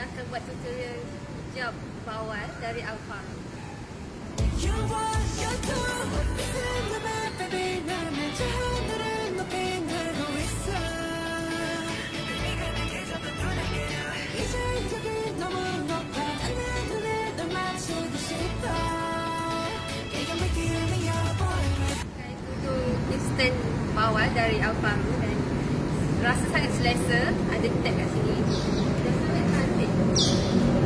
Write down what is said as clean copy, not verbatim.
Saya akan buat tutorial hijab bawal dari Alfaro. Instant bawal dari Alfaro dan rasa sangat selesa. Ada tag kat sini dan sangat cantik.